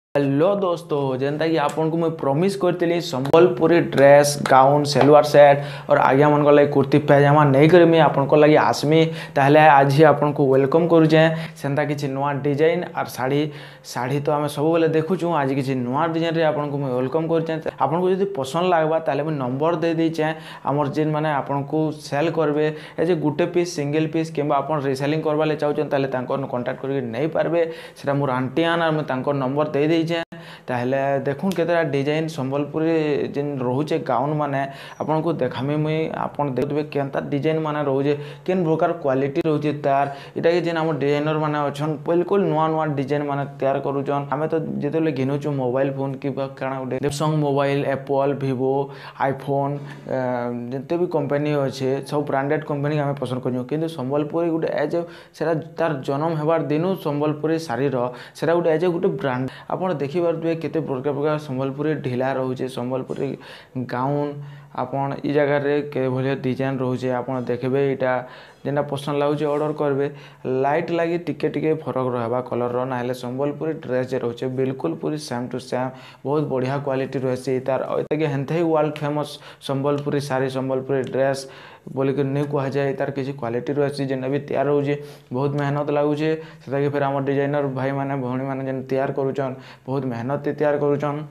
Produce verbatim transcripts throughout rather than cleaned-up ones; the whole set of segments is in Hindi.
हेलो दोस्तों, जेनता कि आपन को मैं प्रॉमिस करती Sambalpuri dress gown salwar set और आज्ञा मन लगे कुर्ती पैजामा नहीं कर मुझे आपन को लगे आसमी ताहले आज ही आपन को वेलकम करुचे सेंता किसी नुआ डिजाइन और साड़ी साड़ी तो आम सब बेले देखुचु आज किसी नुआ डिजाइन रे आपन को मैं वेलकम करुचे आपन को जब पसंद लगवा ताहले मैं नंबर दे दीचे आमर जेन माने आपन को सेल करबे ए जे गुटे पीस सिंगल पीस किंबा आपन रिसेलिंग करवाले चाहछन ताहले तांकर कांटेक्ट करके नहीं पारबे सेटा मोर आंटी आन और मैं तांकर नंबर दे दीचे ताहले देखुन केतरा डिजाइन संबलपुरी जेन रोचे गाउन माने आपन को देखामी मुई आपन देखबे केनता डिजाइन माने रोचे केन प्रकार क्वालिटी रोचे तार इटा के जेन हम डिजाइनर माने अछन बिल्कुल नुआ नुआ डिजाइन माने तैयार करूछन हमें तो जेतले घिनुछु मोबाइल फोन कि काना उडे Samsung mobile Apple Vivo iPhone जते भी कंपनी अच्छे सब ब्रांडेड कंपनी हमें पसंद करछु किंतु संबलपुरी गुटे एज सेरा तार जन्म हेबार दिनु संबलपुरी साड़ी रो सेरा गुटे एज गुटे ब्रांड आपन देखि पारबे केते प्रकार प्रकार संबलपुरी ढिला रोचे संबलपुरी गाउन आपन ई जगह रे के भले डिजाइन रोचे आपन देखबे इटा जेना पसंद लागुचे ऑर्डर करबे लाइट लगी टिके टिके फरक रहबा कलर रो नाले संबलपुरी ड्रेस जे रोचे बिल्कुल पूरी सेम टू सेम बहुत बढ़िया क्वालिटी रहसी तार एतके हेंथे ही world famous Sambalpuri sari Sambalpuri dress बोल के नहीं कह जाए तार किसी क्वालिटी रहसी जेना भी तैयार होजे बहुत मेहनत लागुचे सेटा के फिर हमर डिजाइनर भाई माने भौणी माने जेन तैयार करूछन बहुत मेहनत तैयार करूछन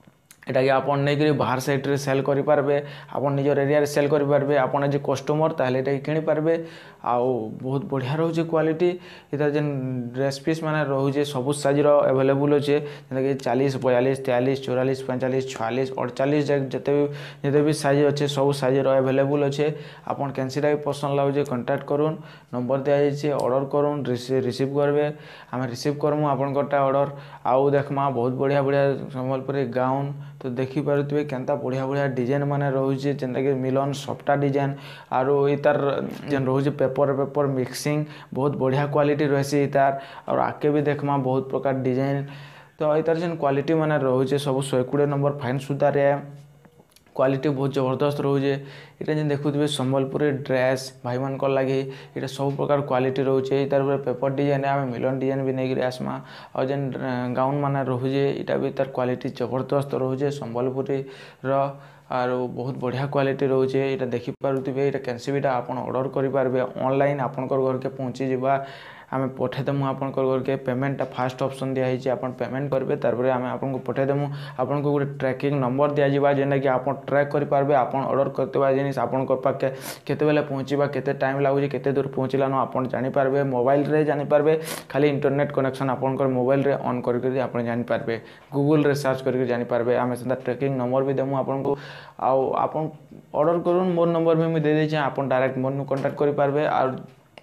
एटा कि आपन नहीं करी बाहर साइड रे सेल करि पारबे आपन निजर एरिया रे सेल करि पारबे आपन जे कस्टमर ताहले एटा किनि पारबे आउ बहुत बढ़िया रहउचे क्वालिटी इता जेन ड्रेस पीस माने रहउचे सब साइज रो अवेलेबल होचे जेना कि चालीस बयालीस तैंतालीस चौवालीस पैंतालीस छियालीस अड़तालीस जते भी जते भी साइज अच्छे सब साइज रो अवेलेबल होचे आपन कैंसिटा भी पसंद लागुचे कांटेक्ट करूँ नंबर दिया जाइए ऑर्डर करूँ रिसीव करबे आम रिसीव करमु आपन कोटा ऑर्डर आउ देखमा बहुत बढ़िया बढ़िया संबलपुरी गाउन तो देखी पारुथिबे केनता बढ़िया बढ़िया डिजाइन माने रोचे जेनता कि मिलन सफ्टा डिजाइन आरो इतार जेन रोचे पेपर पेपर मिक्सिंग बहुत बढ़िया क्वालिटी रहसी इतार और आके भी देखमा बहुत प्रकार डिजाइन तो इतार जेन क्वालिटी माने रोचे सब सौ बीस नंबर फाइन सुता रे क्वालिटी बहुत जबरदस्त रोचे इटा जेन देखुथिबे संबलपुरी ड्रेस भाई मान को लगे इटा सब प्रकार क्वालिटी रोचे तार पेपर डिजाइन आम मिलन डिजाइन भी नहीं आसमा और जेन गाउन माने रोचे इटा भी तार क्वालिटी जबरदस्त रोचे संबलपुरी रो आर बहुत बढ़िया क्वालिटी रोचे इटा देखि पारुथिबे इटा कैंसिटा आपन ऑर्डर करि पारबे ऑनलाइन आपन घर के पहुँची जावा आम पठेदेमु आपन घर के पेमेंटा फास्ट ऑप्शन दिखाई आपन पेमेंट करेंगे तारपर आम आपको पठेदेमु आपन को गोटे ट्रैकिंग नंबर दिज्व जेना कि आप ट्रैक करेंगे आपन ऑर्डर करते जिनिस आपन पाखे केते बेले पहुँचवा केते टाइम लगुच केते दूर पहुँचलान आप जानीपारे मोबाइल रे जानीपारे खाली इंटरनेट कनेक्शन आपन मोबाइल रे ऑन करके आप जानीपारे गूगल रे सर्च करके जानीपारे आम से ट्रैकिंग नंबर भी देमु आपन को आउ आपन ऑर्डर करूँ मोर नंबर भी मुझे दे देछे आप डायरेक्ट मोर कांटेक्ट करेंगे और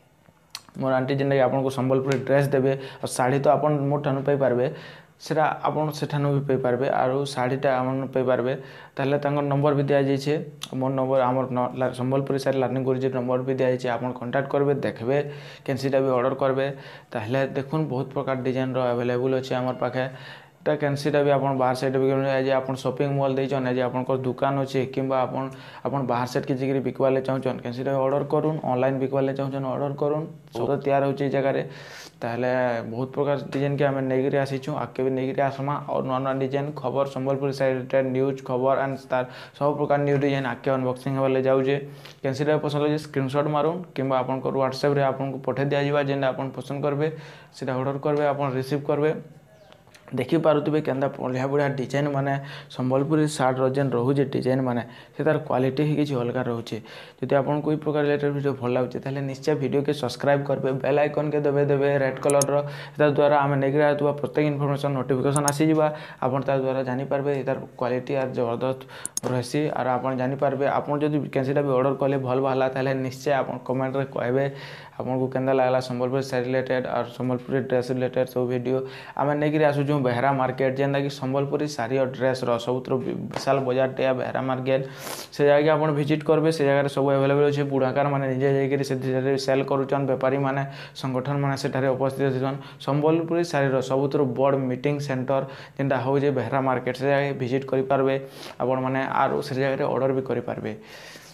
मोर आंटी जेनटा कि आपको संबलपुरी ड्रेस देवे और शाढ़ी तो आपन मोर ठानु पाई पारबे सेटा आपन सेठानु भी पाई पारबे और शाढ़ीटा आमन पाई पारबे ताहले तांकर नंबर भी दिया जाइछे मोर नंबर आमर संबलपुरी साड़ी लर्निंग गुरुजी नंबर भी दिया जाइछे आपन कांटेक्ट करबे देखबे कैंसिटा भी ऑर्डर करबे ताहले देखुन बहुत प्रकार डिजाइन रो अवेलेबल अछि हमर पाखे ता कैंसिटा भी आपन बाहर साइड भी आज आपन शॉपिंग मॉल देछन आज आपन को दुकान अछि किंबा आपन आपन बाहर साइड के जिगरी बिकवाले चाहछन कैंसिटा ऑर्डर करूँ ऑनलाइन बिकवाले चाहछन ऑर्डर करूँ सब तैयार होछि जगह रे ताहले बहुत प्रकार डिजाइन के आम नहीं आसीचु आगे भी नहीं आसमा और नुआ नुआ डिजाइन खबर संबलपुर साइड न्यूज खबर एंड तार सब प्रकार न्यू डिजाइन आगे अनबॉक्सिंग वाले जाऊे कैंसिटा पसंद लगे स्क्रीनशॉट मारूँ किंबा आपन को व्हाट्सएप रे आपन को पठे दिया जावा जेन आपन पसंद करबे सेटा ऑर्डर करबे आपन रिसीव करबे देखि पारुथिबे केनता बढ़िया बढ़िया डिजाइन माने संबलपुरी सार्ट जेन रोचे डिजाइन माने से तार क्वालिटी ही किसी अलग रोचे जदि आपन कोई प्रकार रिलेटेड वीडियो भल लागे ताहले निश्चय वीडियो के सब्सक्राइब करबे बेल आइकन के दबे देबे रेड कलर रो तार द्वारा आमे नेगि आतुवा प्रत्येक इन्फॉर्मेशन नोटिफिकेशन आसी जिबा आपन तार द्वारा जानि पारबे तार क्वालिटी आर जबरदस्त रहसी और आपन जानि पारबे आपन जदि कैंसिटा भी ऑर्डर कले भल बाहला ताहले निश्चय आपन कमेंट रे कहबे आपन को केनता लागला संबलपुरी साड़ी रिलेटेड और संबलपुरी ड्रेस रिलेटेड सब वीडियो आमे नेगि आसुजु बेहरा मार्केट जेनता कि संबलपुरी साड़ी और ड्रेस रो सबुतर विशाल बजार टे बेहरा मार्केट से जगह आप विजिट करेंगे से जगह सब अवेलेबल अच्छे बुढ़ाकार मैंने निजे जाकर सेल करुचन बेपारी मैंने संगठन मैंने सेठारे उपस्थित होन संबलपुरी साड़ी सबुतर बड़ मीटिंग सेंटर जेनटा हो बेहरा मार्केट से जगह विजिट करेंगे आपण मैंने आर से जगह ऑर्डर भी करेंगे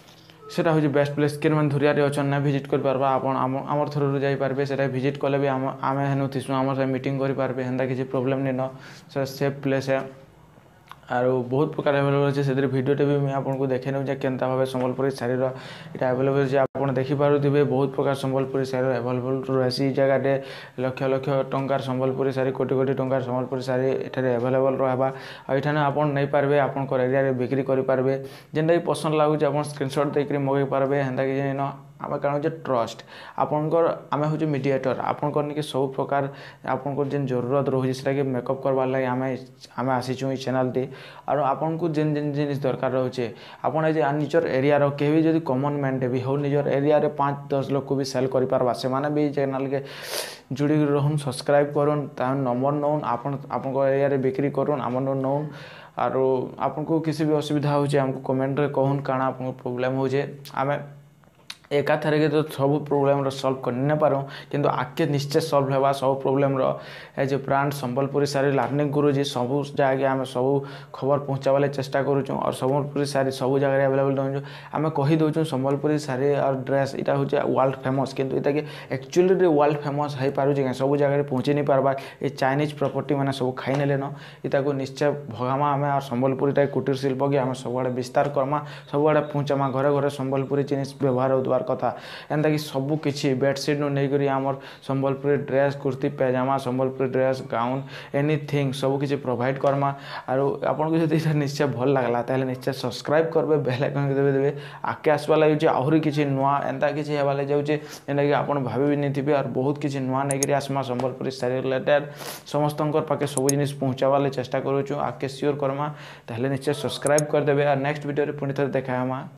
सेटा हूँ बेस्ट प्लेस के मैंने धुरिया अच्छन ना विजिट कर पार्बा आपन आम थ्रू जापारे से विजिट कले भी आम आम हेन थीसु आम से मीटिंग करेंगे हेन्ता किसी प्रोब्लेम नहीं न से सेफ प्लेस है और बहुत प्रकार एवेलेबल अच्छे से भिडियोटे भी मुझे आपको देखे नौ केन्ता भाव संबलपुरी शाढ़ी यहाँ एवेलेबल अच्छे आप देखिपे बहुत प्रकार संबलपुरी शाढ़ी एवेलेबल रही जगह लक्ष लक्ष टंकार संबलपुरी शाढ़ी कोटी कोटी टंकार संबलपुरी शाढ़ी ये एवेलेबल रहा यहाँ आप नहीं पारे आपण एरिया बिक्री करेंगे जेनटा भी पसंद लगुच आप स्क्रीनशॉट देकर मगे पारे हेन्ता कि न आम कारण जे ट्रस्ट आपणकर आम हूँ मीडिएटर आपंकर कि सब प्रकार आपंकर जेन जरूरत रोचे से कि मेकअप करवार लगे आम आम आसीचु चैनल टी और आपन को जेन जेन जिन दरकार रोचे आपड़ निजर एरिया कहीं भी जब कमन मैन भी हो निजर एरिया रे पाँच दस लोग को भी सेल कर पार्बा से माने भी चैनल के जुड़ी रहन सब्सक्राइब करूँ नंबर नौन आपन आपन एरिया रे बिक्री करूँ आम नौन और आपन को किसी भी असुविधा हो आमको कमेंट रे कहून काଣା आपन प्रोब्लेम हो आम एका थर के तो सब प्रोब्लेम सल्व कर नहीं पारूँ किंतु आगे निश्चय सल्व होगा सब problem as a brand Sambalpuri sari learning करुँचे सब जगह आम सब खबर पहुँचाबार चेष्टा करुँ और संबलपुरी शाढ़ी सब जगह एवेलेबल दूँ आम कहीदे संबलपुरी शाढ़ी और ड्रेस यहाँ हूँ वर्ल्ड फेमस किंतु इटा कि एक्चुअली वर्ल्ड फेमस हो पारे सब जगह पहुँची नहीं पार्बार ये चाइनीज प्रॉपर्टी मैंने सब खाई नेले न इटा को निश्चय भगामा आम और संबलपुरी कुटीर शिल्प कि आम सब विस्तार करमा सब आड़े पहुँचामा घरे घरे संबलपुरी जिनिस व्यवहार होवार कथा एंता कि सब किसी बेडसीट नु नहीं करी आमर Sambalpuri dress kurti pyjama Sambalpuri dress gown anything सब किसी प्रोवाइड करमा और आपन को जदि निश्चय भल लागला ताले निश्चय सब्सक्राइब करबे बेल आइकन देबे देबे आके आसवा लागि जे आहुरी किसी नुआ एंता किसी हेबा लागि जाउचे एंता कि आपन भाबी भी नहीं थिबे और बहुत किसी नुआ नहीं करी आसमा संबलपुरी शाढ़ी रिलेटेड समस्तंकर पाके सब जिनिस पहुंचावाले चेष्टा करूछु आके श्योर करमा ताले निश्चय सब्सक्राइब कर देबे और नेक्स्ट वीडियो रे पुनी थरे देखा हमा।